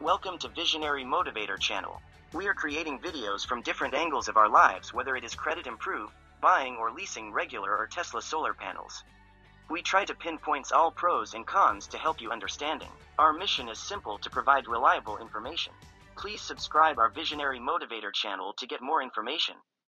Welcome to Visionary Motivator Channel. We are creating videos from different angles of our lives, whether it is credit improve, buying or leasing regular or Tesla solar panels. We try to pinpoint all pros and cons to help you understanding. Our mission is simple: to provide reliable information. Please subscribe our Visionary Motivator channel to get more information.